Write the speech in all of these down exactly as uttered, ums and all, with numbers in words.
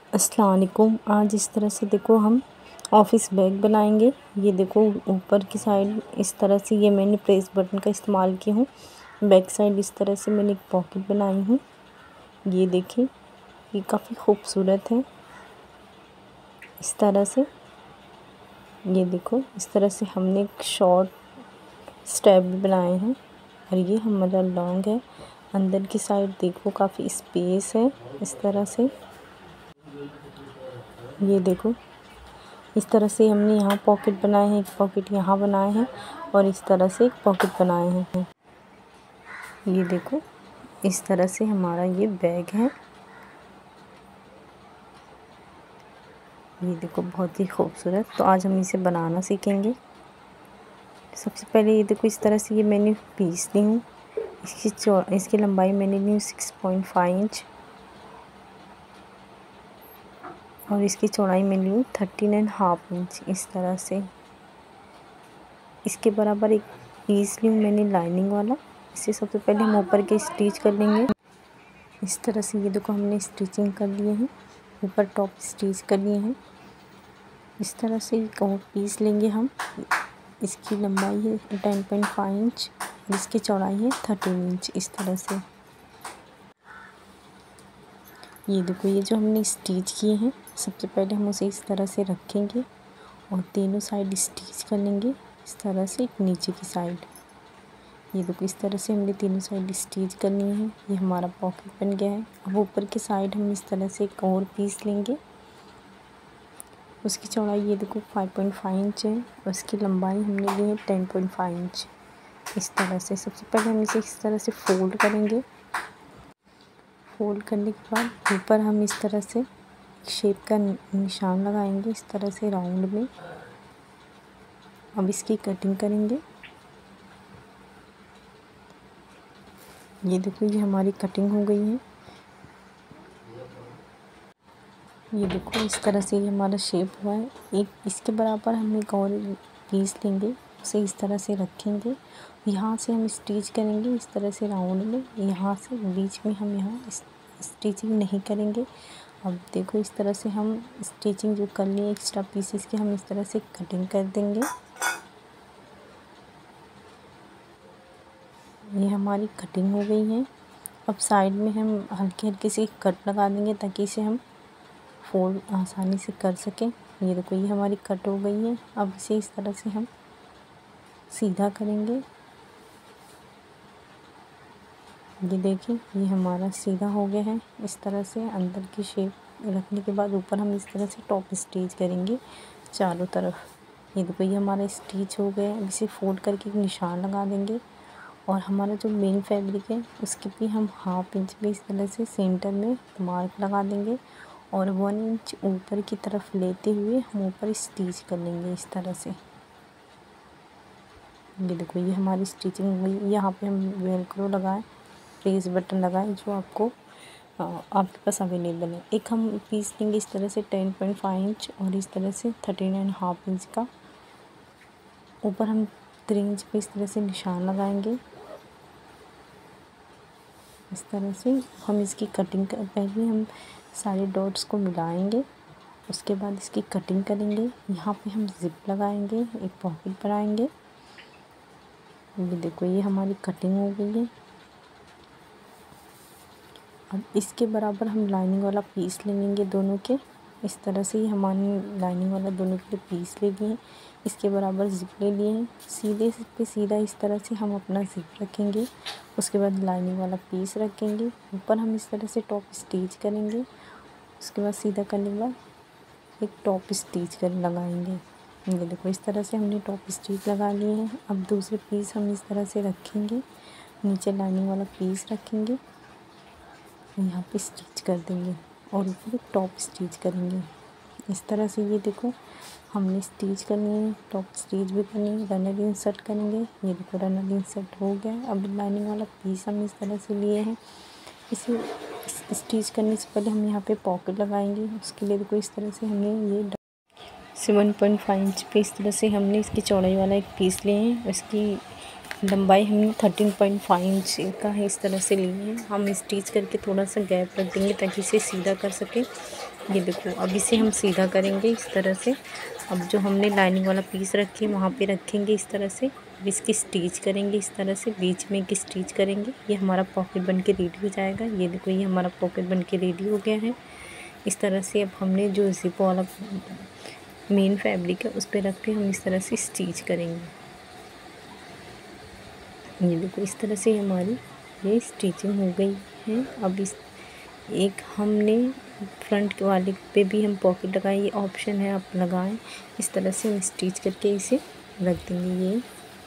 अस्सलाम वालेकुम। आज इस तरह से देखो हम ऑफिस बैग बनाएंगे। ये देखो ऊपर की साइड इस तरह से ये मैंने प्रेस बटन का इस्तेमाल की हूँ। बैक साइड इस तरह से मैंने एक पॉकेट बनाई हूँ। ये देखिए, ये काफ़ी खूबसूरत है। इस तरह से ये देखो, इस तरह से हमने एक शॉर्ट स्टेप भी बनाए हैं और ये हमारा लॉन्ग है। अंदर की साइड देखो काफ़ी स्पेस है। इस तरह से ये देखो, इस तरह से हमने यहाँ पॉकेट बनाए हैं, एक पॉकेट यहाँ बनाए हैं और इस तरह से एक पॉकेट बनाए हैं। ये देखो, इस तरह से हमारा ये बैग है। ये देखो, बहुत ही खूबसूरत। तो आज हम इसे बनाना सीखेंगे। सबसे पहले ये देखो, इस तरह से ये मैंने पीस ली हूँ। इसकी चौ इसकी लंबाई मैंने ली हूँ सिक्स पॉइंट फाइव इंच और इसकी चौड़ाई मैं ली हूँ थर्टीन एंड हाफ इंच। इस तरह से इसके बराबर एक पीस ली हूँ मैंने लाइनिंग वाला। इसे सबसे पहले हम ऊपर के स्टिच कर लेंगे। इस तरह से ये देखो, हमने स्टिचिंग कर लिए हैं, ऊपर टॉप स्टिच कर लिए हैं। इस तरह से एक और पीस लेंगे हम। इसकी लंबाई है टेन पॉइंट फाइव इंच और इसकी चौड़ाई है थर्टीन इंच। इस तरह से ये देखो, ये जो हमने स्टिच किए हैं, सबसे पहले हम उसे इस तरह से रखेंगे और तीनों साइड स्टिच कर लेंगे। इस तरह से एक नीचे की साइड। ये देखो, इस तरह से हमने तीनों साइड स्टिच करनी है। ये हमारा पॉकेट बन गया है। अब ऊपर की साइड हम इस तरह से एक और पीस लेंगे। उसकी चौड़ाई ये देखो फाइव पॉइंट फाइव इंच है और उसकी लंबाई हमने ली है टेन पॉइंट फाइव इंच। इस तरह से सबसे पहले हम इसे इस तरह से फोल्ड करेंगे। फोल्ड करने के बाद ऊपर हम इस तरह से शेप का निशान लगाएंगे, इस तरह से राउंड में। अब इसकी कटिंग करेंगे। ये देखो, ये हमारी कटिंग हो गई है। ये देखो, इस तरह से ये हमारा शेप हुआ है। एक इसके बराबर हम एक और पीस लेंगे, उसे इस तरह से रखेंगे। यहाँ से हम स्टिच करेंगे इस तरह से राउंड में। यहाँ से बीच में हम यहाँ स्टिचिंग नहीं करेंगे। अब देखो, इस तरह से हम स्टिचिंग जो कर लिए एक्स्ट्रा पीसेस की, हम इस तरह से कटिंग कर देंगे। ये हमारी कटिंग हो गई है। अब साइड में हम हल्के हल्के से कट लगा देंगे ताकि इसे हम फोल्ड आसानी से कर सकें। ये देखो, ये हमारी कट हो गई है। अब इसे इस तरह से हम सीधा करेंगे। ये देखिए, ये हमारा सीधा हो गया है। इस तरह से अंदर की शेप रखने के बाद ऊपर हम इस तरह से टॉप स्टिच करेंगे चारों तरफ। ये देखो, ये हमारा स्टिच हो गया है। अब इसे फोल्ड करके एक निशान लगा देंगे और हमारा जो मेन फैब्रिक है उसके भी हम हाफ इंच पे इस तरह से सेंटर में मार्क लगा देंगे और वन इंच ऊपर की तरफ लेते हुए हम ऊपर स्टिच कर लेंगे इस तरह से। ये देखो, ये हमारी स्टिचिंग हुई। यहाँ पे हम वेलक्रो लगाएं, प्रेस बटन लगाएं जो आपको आपके पास अवेलेबल है। एक हम पीस लेंगे इस तरह से टेन पॉइंट फाइव इंच और इस तरह से थर्टीन एंड हाफ इंच का। ऊपर हम थ्री इंच पे इस तरह से निशान लगाएंगे। इस तरह से हम इसकी कटिंग कर पहले हम सारे डॉट्स को मिलाएंगे, उसके बाद इसकी कटिंग करेंगे। यहाँ पे हम जिप लगाएंगे, एक पॉकेट बनाएंगे। ये देखो, ये हमारी कटिंग हो गई है। अब इसके बराबर हम लाइनिंग वाला पीस ले लेंगे दोनों के। इस तरह से ही हमारी लाइनिंग वाला दोनों के लिए पीस ले लिए हैं। इसके बराबर जिप ले लिए हैं। सीधे पे सीधा इस तरह से हम अपना जिप रखेंगे। उसके बाद लाइनिंग वाला पीस रखेंगे। ऊपर हम इस तरह से टॉप स्टिच करेंगे। उसके बाद सीधा करने के बाद एक टॉप स्टिच कर लगाएंगे। ये देखो, इस तरह से हमने टॉप स्टिच लगा लिए हैं। अब दूसरे पीस हम इस तरह से रखेंगे, नीचे लाइनिंग वाला पीस रखेंगे, यहाँ पे स्टिच कर देंगे और ऊपर एक टॉप स्टिच करेंगे। इस तरह से ये देखो, हमने स्टिच करनी है, टॉप स्टिच भी करनी है, रनर इंसर्ट करेंगे। ये देखो, रनर इंसर्ट हो गया। अब लाइनिंग वाला पीस हम इस तरह से लिए हैं। इसे स्टिच करने से पहले हम यहाँ पे पॉकेट लगाएंगे। उसके लिए देखो, इस तरह से हमने ये सेवन पॉइंट फाइव इंच पे इस तरह से हमने इसकी चौड़ाई वाला एक पीस लिए हैं। इसकी लंबाई हमने थर्टीन पॉइंट फाइव इंच का है, इस तरह से लिए हैं। हम स्टिच करके थोड़ा सा गैप रख देंगे ताकि इसे सीधा कर सकें। ये देखो अब इसे हम सीधा करेंगे इस तरह से। अब जो हमने लाइनिंग वाला पीस रखे वहाँ पे रखेंगे इस तरह से। अब इसकी स्टिच करेंगे इस तरह से, बीच में एक स्टिच करेंगे। ये हमारा पॉकेट बन के रेडी हो जाएगा। ये देखो ये हमारा पॉकेट बन के रेडी हो गया है। इस तरह से अब हमने जो जिप वाला मेन फैब्रिक है उस पर रख के हम इस तरह से स्टिच करेंगे। ये देखो इस तरह से हमारी ये स्टिचिंग हो गई है। अब इस एक हमने फ्रंट वाले पे भी हम पॉकेट लगाएं, ये ऑप्शन है आप लगाएं। इस तरह से हम स्टिच करके इसे रख देंगे। ये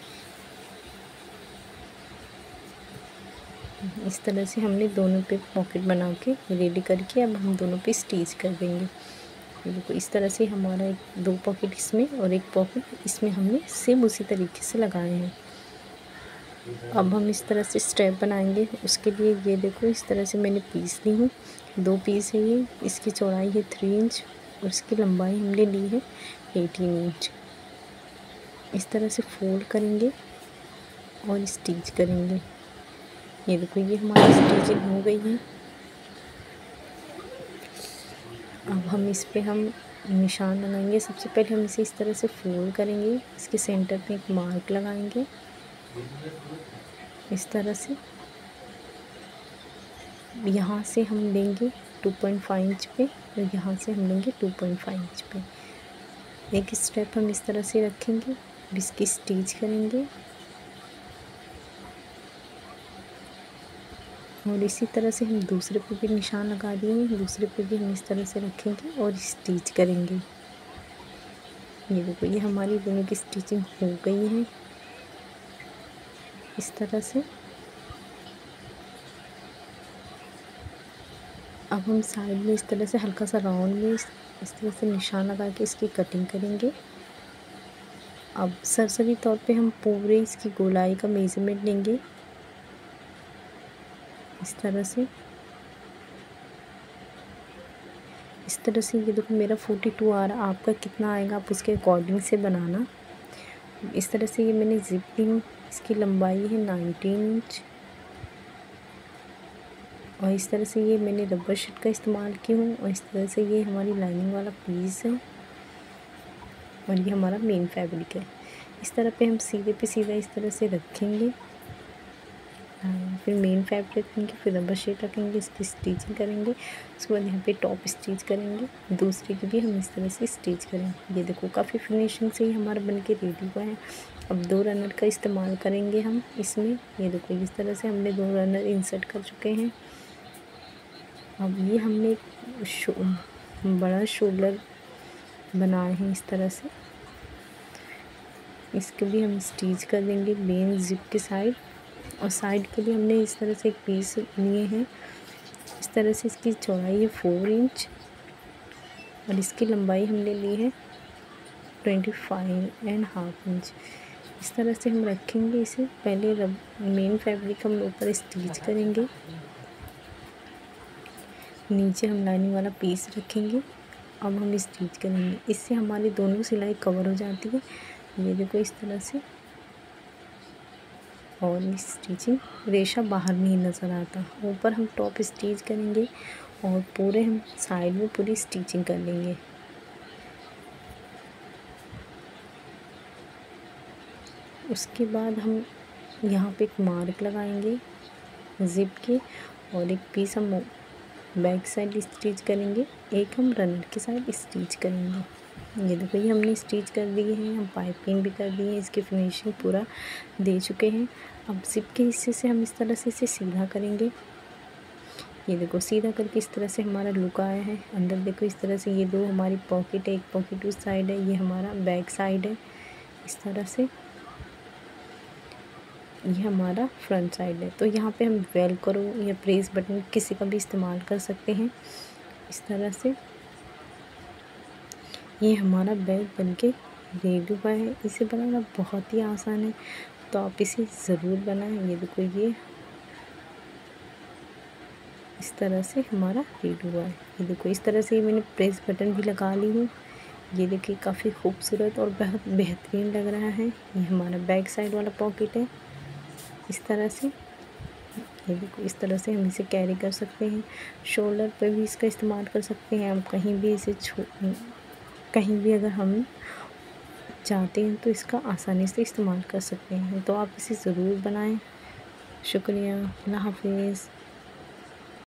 इस तरह से हमने दोनों पे पॉकेट बना के रेडी करके अब हम दोनों पे स्टिच कर देंगे। देखो इस तरह से हमारा एक दो पॉकेट इसमें और एक पॉकेट इसमें हमने सेम उसी तरीके से लगाए हैं। अब हम इस तरह से स्टेप बनाएंगे। उसके लिए ये देखो इस तरह से मैंने पीस ली हूँ, दो पीस है ये। इसकी चौड़ाई है थ्री इंच और इसकी लंबाई हमने ली है एटीन इंच। इस तरह से फोल्ड करेंगे और स्टिच करेंगे। ये देखो ये हमारी स्टिचिंग हो गई है। अब हम इस पे हम निशान लगाएंगे। सबसे पहले हम इसे इस तरह से फोल्ड करेंगे, इसके सेंटर पे एक मार्क लगाएंगे इस तरह से। यहाँ से हम लेंगे टू पॉइंट फाइव इंच पे और यहाँ से हम लेंगे टू पॉइंट फाइव इंच पे। एक स्टेप हम इस तरह से रखेंगे, इसकी स्टिच करेंगे और इसी तरह से हम दूसरे पे भी निशान लगा दिए। दूसरे पे भी हम इस तरह से रखेंगे और स्टिच करेंगे। ये देखो ये हमारी दोनों की स्टिचिंग हो गई है इस तरह से। अब हम साइड में इस तरह से हल्का सा राउंड में इस, इस तरह से निशान लगा के इसकी कटिंग करेंगे। अब सरसरी तौर पे हम पूरे इसकी गोलाई का मेजरमेंट लेंगे इस तरह से। इस तरह से ये देखो मेरा फोर्टी टू आ रहा, आपका कितना आएगा आप उसके अकॉर्डिंग से बनाना। इस तरह से ये मैंने जिप ली हूँ, इसकी लंबाई है नाइनटीन इंच और इस तरह से ये मैंने रबर शीट का इस्तेमाल की हूँ और इस तरह से ये हमारी लाइनिंग वाला पीस है और ये हमारा मेन फैब्रिक है। इस तरह पे हम सीधे पे सीधा इस तरह से रखेंगे, फिर मेन फैब्रिक रखेंगे, फिर रबर शीट रखेंगे, इसकी स्टिचिंग करेंगे। उसके बाद यहाँ पे टॉप स्टिच करेंगे, दूसरे की भी हम इस तरह से स्टिच करेंगे। ये देखो काफ़ी फिनिशिंग से ही हमारा बन के रेडी हुआ है। अब दो रनर का इस्तेमाल करेंगे हम इसमें। ये देखो इस तरह से हमने दो रनर इंसर्ट कर चुके हैं। अब ये हमने शो, बड़ा शोल्डर बनाए हैं इस तरह से, इसके भी हम स्टिच कर देंगे मेन जिप के साइड। और साइड के लिए हमने इस तरह से एक पीस लिए हैं। इस तरह से इसकी चौड़ाई है फोर इंच और इसकी लंबाई हमने ली है twenty five and half inch. इस तरह से हम रखेंगे इसे। पहले रब मेन फैब्रिक हम ऊपर स्टिच करेंगे, नीचे हम लाइनिंग वाला पीस रखेंगे। अब हम स्टिच करेंगे, इससे हमारी दोनों सिलाई कवर हो जाती है। ये देखो इस तरह से, और स्टिचिंग रेशा बाहर नहीं नज़र आता। ऊपर हम टॉप स्टिच करेंगे और पूरे हम साइड में पूरी स्टिचिंग कर लेंगे। उसके बाद हम यहाँ पे एक मार्क लगाएंगे जिप के और एक पीस हम बैक साइड स्टिच करेंगे, एक हम रनर के साइड स्टिच करेंगे। ये देखो ये हमने स्टिच कर दिए हैं, हम पाइपिंग भी कर दी है, इसकी फिनिशिंग पूरा दे चुके हैं। अब जिप के हिस्से से हम इस तरह से इसे सीधा करेंगे। ये देखो सीधा करके इस तरह से हमारा लुक आया है। अंदर देखो इस तरह से ये दो हमारी पॉकेट है, एक पॉकेट उस साइड है, ये हमारा बैक साइड है इस तरह से, ये हमारा फ्रंट साइड है। तो यहाँ पे हम वेलक्रो या प्रेस बटन किसी का भी इस्तेमाल कर सकते हैं इस तरह से। ये हमारा बैग बनके रेडी हुआ है। इसे बनाना बहुत ही आसान है, तो आप इसे ज़रूर बनाएं। ये देखो ये इस तरह से हमारा रेडी हुआ है। ये देखो इस तरह से मैंने प्रेस बटन भी लगा ली हूँ। ये देखिए काफ़ी खूबसूरत और बहुत बेहतरीन लग रहा है। ये हमारा बैक साइड वाला पॉकेट है इस तरह से। ये देखो इस तरह से हम इसे कैरी कर सकते हैं। शोल्डर पे भी इसका इस्तेमाल कर सकते हैं। हम कहीं भी इसे छो कहीं भी अगर हम चाहते हैं तो इसका आसानी से इस्तेमाल कर सकते हैं। तो आप इसे ज़रूर बनाएं। शुक्रिया। अल्लाह हाफ़िज़।